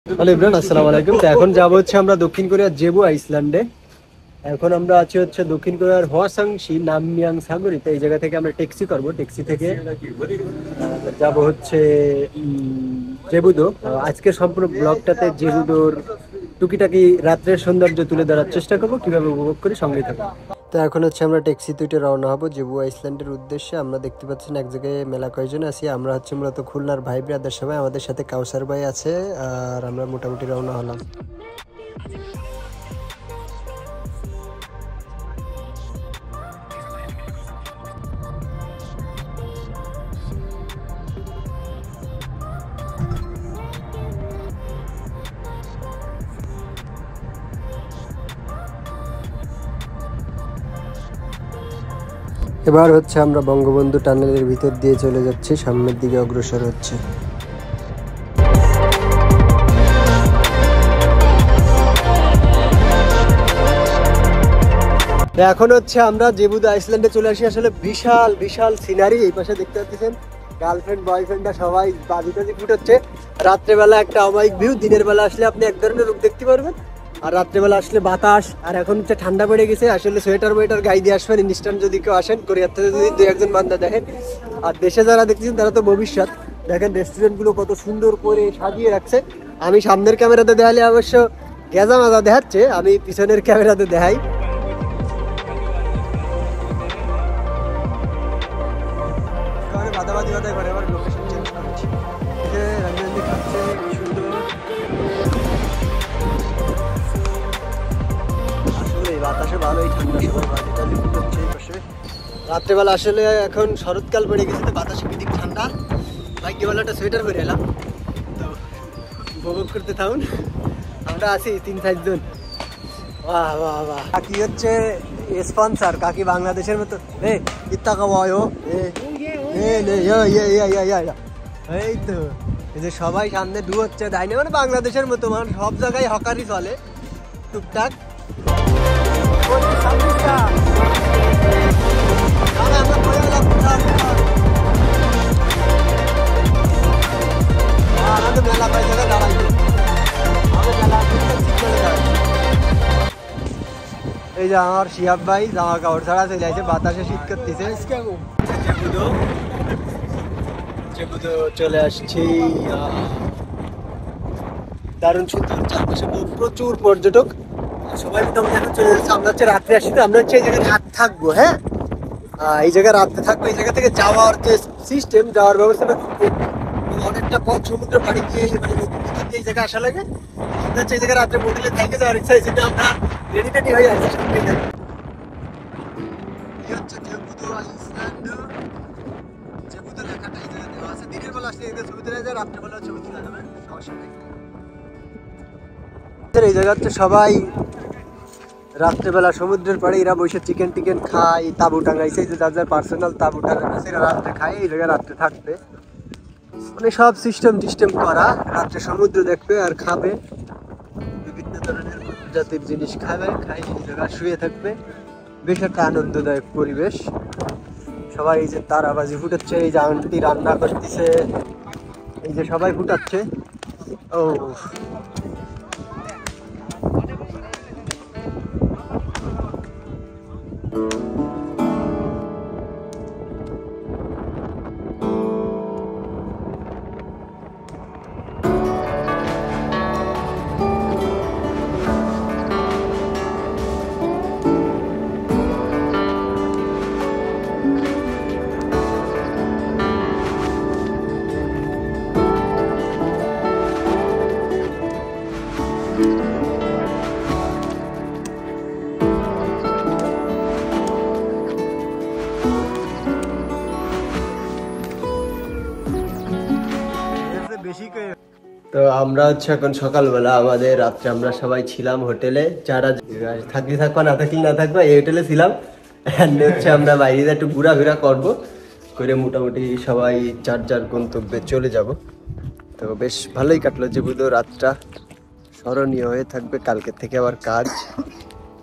Hello Imran, আসসালামু আলাইকুম। তো এখন যাবো হচ্ছে আমরা দক্ষিণ কোরিয়ার জেবু আইসল্যান্ডে। এখন আমরা আছি হচ্ছে দক্ষিণ কোরিয়ার হওয়াসাংশি নামমিয়াং সাগরিতে। এই জায়গা থেকে আমরা ট্যাক্সি করব, ট্যাক্সি থেকে যাব হচ্ছে জেবুদো। আজকের সম্পূর্ণ ব্লগটাতে জেবুদোর টুকিটাকি রাত্রের সৌন্দর্য তুলে ধরার চেষ্টা করবো, কিভাবে উপভোগ করি, সঙ্গে থাকবো। তো এখন হচ্ছে আমরা ট্যাক্সি তুইটে রওনা হবো জেবু আইসল্যান্ডের উদ্দেশ্যে। আমরা দেখতে পাচ্ছেন এক জায়গায় মেলা কয়েকজন আছি। আমরা হচ্ছে মূলত খুলনার ভাই ব্রাদার সবাই, আমাদের সাথে কাউসার ভাই আছে, আর আমরা মোটামুটি রওনা হলাম। এবার হচ্ছে আমরা বঙ্গবন্ধু টানেলের ভিতর দিয়ে চলে যাচ্ছি, সামনের দিকে অগ্রসর হচ্ছে। এখন হচ্ছে আমরা জেবুদো আইসল্যান্ডে চলে আসি। আসলে বিশাল বিশাল সিনারি। এই পাশে দেখতে পাচ্ছেন গার্লফ্রেন্ড বয়ফ্রেন্ডরা সবাই বাজি টাজি ফুটাচ্ছে। রাত্রেবেলা একটা অমায়িক ভিউ। দিনের বেলা আসলে আপনি এক ধরনের রূপ দেখতে পারবেন, আর রাত্রেবেলা আসলে বাতাস। আর এখন হচ্ছে ঠান্ডা পড়ে গেছে, আসলে সোয়েটার ওয়েটার গায়ে দিয়ে আসবেন ইনস্ট্যান্ট যদি কেউ আসেন। কোরিয়ার থেকে যদি দু একজন বান্দা দেখেন। আর দেশে যারা দেখতেছেন তারা তো ভবিষ্যৎ। দেখেন রেস্টুরেন্টগুলো কত সুন্দর করে সাজিয়ে রাখছে। আমি সামনের ক্যামেরাতে দেখালে অবশ্য গেজা মাজা দেখাচ্ছে, আমি পিছনের ক্যামেরাতে দেখাই। বাদাবাদি বাদাই করে আবার লোকেশন চেঞ্জ করছি। রান্নাবান্নি খাচ্ছে সুন্দর। আসলে বাতাসে ভালোই ঠান্ডা, সবাই বাজি টাজি ফুটাচ্ছে এই পাশে। রাত্রেবেলা আসলে এখন শরৎকাল পড়ে গেছে, তো বাতাসে পিদিক ঠান্ডা। ভাগ্যবেলা একটা সোয়েটার পরে এলাম, তো উপভোগ করতে থাকুন। আমরা আছি 3-4 জন। বাহ বাহ বাহ। কাকি হচ্ছে স্পন্সর, কাকি বাংলাদেশের মতো। ইত্তা খাওয়ায় এই তো, এই যে সবাই সামনে দু হচ্ছে দাইনে, মানে বাংলাদেশের মতো, মানে সব জায়গায় হকারি চলে টুকটাক। মেলা পাই জায়গায় দাঁড়াই, এই যে আমার শিহাব ভাই জামা কাপড় ছাড়া চলে আসে, বাতাসে শীত করতেছে। চলে আসছি, দারুণ সুন্দর, চারপাশে প্রচুর পর্যটক। সবাই মোটামুটি এখন চলে যাচ্ছে। আমরা হচ্ছে রাত্রে আসি, তো আমরা হচ্ছে এই জায়গায় রাত থাকবো। হ্যাঁ, এই জায়গায় রাত্রে থাকবো। এই জায়গা থেকে যাওয়ার যে সিস্টেম, যাওয়ার ব্যবস্থাটা অনেকটা পথ সমুদ্র পাড়ি দিয়ে, মানে এই জায়গায় আসা লাগে। আমরা হচ্ছে এই জায়গায় রাত্রে হোটেলে থেকে যাওয়ার ইচ্ছা হয়েছে, আমরা রেডি টেডি হয়ে আছি। এই জায়গা হচ্ছে সবাই রাত্রেবেলা সমুদ্রের পাড়ে এরা বসে চিকেন টিকেন খায়, তাঁবু টাঙাইছে, যে যার যার পার্সোনাল তাঁবু টাঙাইছে, এরা রাত্রে খায় এই জায়গায় রাত্রে থাকবে। মানে সব সিস্টেম টিস্টেম করা, রাত্রে সমুদ্র দেখবে আর খাবে, বিভিন্ন ধরনের জাতির জিনিস খাবে, খাই এই জায়গায় শুয়ে থাকবে। বেশ একটা আনন্দদায়ক পরিবেশ। সবাই এই যে তারাবাজি ফুটাচ্ছে, এই যে আন্টি রান্না করতেছে, এই যে সবাই ফুটাচ্ছে। ও তো আমরা হচ্ছে এখন সকালবেলা, আমাদের রাত্রে আমরা সবাই ছিলাম হোটেলে, যারা থাকলে থাকবা, না থাকলে না থাকবা, এই হোটেলে ছিলাম। হচ্ছে আমরা বাইরে একটু ঘোরাফেরা করবো করে মোটামুটি সবাই যার যার গন্তব্যে চলে যাব। তো বেশ ভালোই কাটলো জেবুদো রাতটা, স্মরণীয় হয়ে থাকবে। কালকের থেকে আবার কাজ।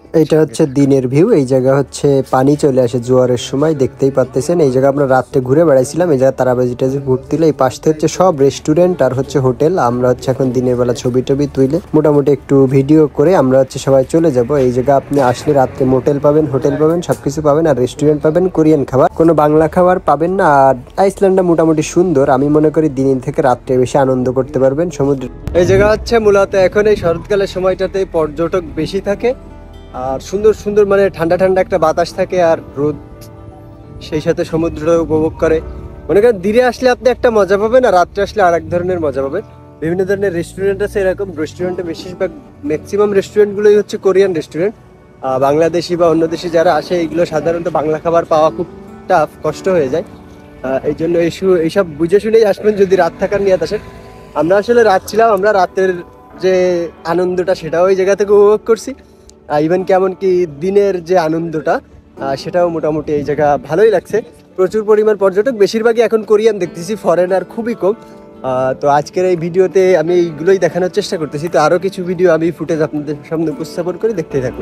এইটা হচ্ছে দিনের ভিউ। এই জায়গা হচ্ছে পানি চলে আসে জোয়ারের সময়, দেখতেই পাচ্তেছেন। এই জায়গা আমরা রাত্রে ঘুরে বেড়াইছিলাম। এই জায়গা তারাবাজি টাজি ঘুরছিল। এই পাশে হচ্ছে সব রেস্টুরেন্ট আর হচ্ছে হোটেল। আমরা হচ্ছে এখন দিনের বেলা ছবি টবি তুলে মোটামুটি একটু ভিডিও করে আমরা হচ্ছে সবাই চলে যাব। এই জায়গা আপনি আসলে রাত্রে মোটেল পাবেন, হোটেল পাবেন, সবকিছু পাবেন, আর রেস্টুরেন্ট পাবেন, কোরিয়ান খাবার, কোনো বাংলা খাবার পাবেন না। আর আইসল্যান্ডটা মোটামুটি সুন্দর। আমি মনে করি দিন থেকে রাত্রে বেশি আনন্দ করতে পারবেন সমুদ্র। এই জায়গা হচ্ছে মূলত এখন এই শরৎকালের সময়টাতে পর্যটক বেশি থাকে, আর সুন্দর সুন্দর মানে ঠান্ডা ঠান্ডা একটা বাতাস থাকে আর রোদ, সেই সাথে সমুদ্র উপভোগ করে। মনে করেন দিনে আসলে আপনি একটা মজা পাবেন আর রাত্রে আসলে আর এক ধরনের মজা পাবেন। বিভিন্ন ধরনের রেস্টুরেন্ট আছে এরকম। রেস্টুরেন্টে বেশিরভাগ ম্যাক্সিমাম রেস্টুরেন্টগুলোই হচ্ছে কোরিয়ান রেস্টুরেন্ট। বাংলাদেশি বা অন্য দেশি যারা আসে এইগুলো সাধারণত বাংলা খাবার পাওয়া খুব টাফ, কষ্ট হয়ে যায়। এই জন্য এইসব বুঝে শুনেই আসবেন যদি রাত থাকার নিয়ে আসেন। আমরা আসলে রাত ছিলাম, আমরা রাতের যে আনন্দটা সেটাও ওই জায়গা থেকে উপভোগ করছি। ইভেন কেমন কি দিনের যে আনন্দটা সেটাও মোটামুটি এই জায়গা ভালোই লাগছে। প্রচুর পরিমাণ পর্যটক, বেশিরভাগই এখন কোরিয়ান দেখতেছি, ফরেনার খুবই কম। তো আজকের এই ভিডিওতে আমি এইগুলোই দেখানোর চেষ্টা করতেছি। তো আরও কিছু ভিডিও আমি ফুটেজ আপনাদের সামনে উপস্থাপন করে দেখতে থাকুন।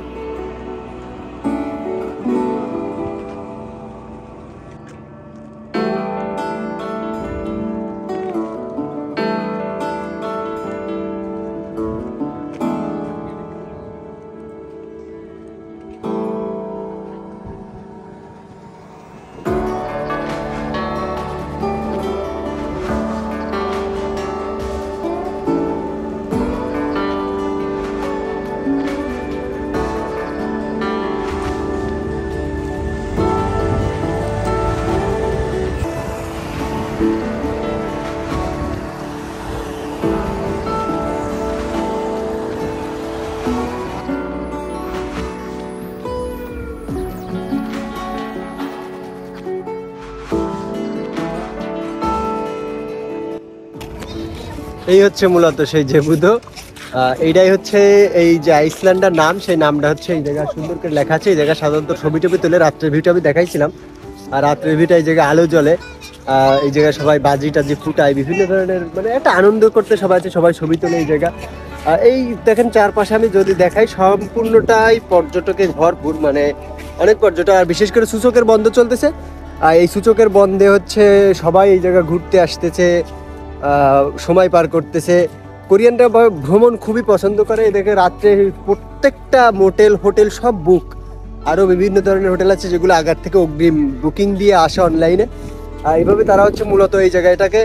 এই হচ্ছে মূলত সেই জেবুদো। এইটাই হচ্ছে এই যে আইসল্যান্ডের নাম, সেই নামটা হচ্ছে এই জায়গা সুন্দর করে লেখা আছে। এই জায়গা সাধারণত ছবি টবি তুলে রাত্রের ভিউটা আমি দেখাইছিলাম। আর রাত্রের ভিউটা এই জায়গায় আলো জ্বলে, এই জায়গায় সবাই বাজি টাজি ফুটায়, বিভিন্ন ধরনের মানে একটা আনন্দ করতে সবাই আছে, সবাই ছবি তোলে এই জায়গা। এই দেখেন চারপাশে আমি যদি দেখাই সম্পূর্ণটাই পর্যটকে ভরপুর, মানে অনেক পর্যটক। আর বিশেষ করে সূচকের বন্ধ চলতেছে, এই সূচকের বন্ধে হচ্ছে সবাই এই জায়গা ঘুরতে আসতেছে, সময় পার করতেছে। কোরিয়ানরা ভ্রমণ খুবই পছন্দ করে। এদেরকে রাত্রে প্রত্যেকটা মোটেল হোটেল সব বুক। আরও বিভিন্ন ধরনের হোটেল আছে যেগুলো আগের থেকে অগ্রিম বুকিং দিয়ে আসে অনলাইনে। এইভাবে তারা হচ্ছে মূলত এই জায়গাটাকে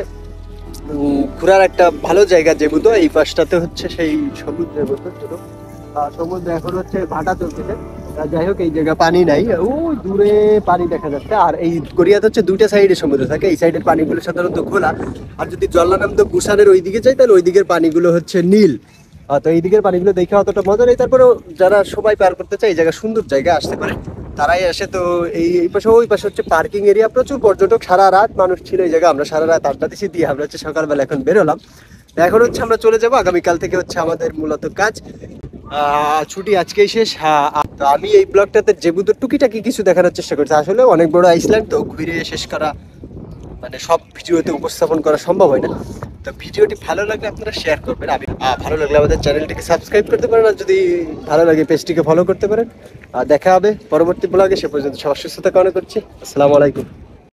ঘোরার একটা ভালো জায়গা। যেহেতু এই পাশটাতে হচ্ছে সেই সমুদ্রের মতো ছোট সমুদ্র, এখন হচ্ছে ভাটা চলতেছে। যাই হোক, এই জায়গা পানি নাই, ওই দূরে পানি দেখা যাচ্ছে। আর এই কোরিয়াতে হচ্ছে দুইটা সাইডে সমুদ্র থাকে। এই সাইডের পানিগুলো সাধারণত খোলা, আর যদি জল্লানাম তো বুসানের ওই দিকে যাই তাহলে ওই দিকের পানিগুলো হচ্ছে নীল। তো এই দিকের পানিগুলো দেখে অতটা মজা নেই। তারপরেও যারা সবাই পার করতে চায় এই জায়গা সুন্দর জায়গা, আসতে পারে, তারাই আসে। তো এই পাশে ওই পাশে হচ্ছে পার্কিং এরিয়া, প্রচুর পর্যটক, সারা রাত মানুষ ছিল এই জায়গা। আমরা সারা রাত আড্ডা দিছি, দিয়ে আমরা হচ্ছে সকালবেলা এখন বেরোলাম। এখন হচ্ছে আমরা চলে যাবো, আগামীকাল থেকে হচ্ছে আমাদের মূলত কাজ। ছুটি আজকেই শেষ। তো আমি এই ব্লগটাতে যেহেতু টুকিটাকি কিছু দেখানোর চেষ্টা করছি। আসলে অনেক বড় আইসল্যান্ড, তো ঘুরে শেষ করা মানে সব ভিডিওতে উপস্থাপন করা সম্ভব হয় না। তো ভিডিওটি ভালো লাগলে আপনারা শেয়ার করবেন। আমি ভালো লাগলে আমাদের চ্যানেলটিকে সাবস্ক্রাইব করতে পারেন, আর যদি ভালো লাগে পেজটিকে ফলো করতে পারেন। দেখা হবে পরবর্তী ব্লগে। সে পর্যন্ত সবার সুস্থতা কামনা করছি। আসসালামু আলাইকুম।